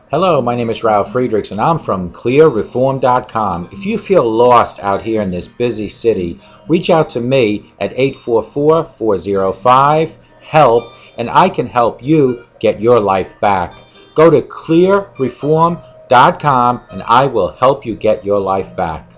Hello, my name is Ralf Friedrichs and I'm from clearreform.com. If you feel lost out here in this busy city, reach out to me at 844-405-HELP and I can help you get your life back. Go to clearreform.com and I will help you get your life back.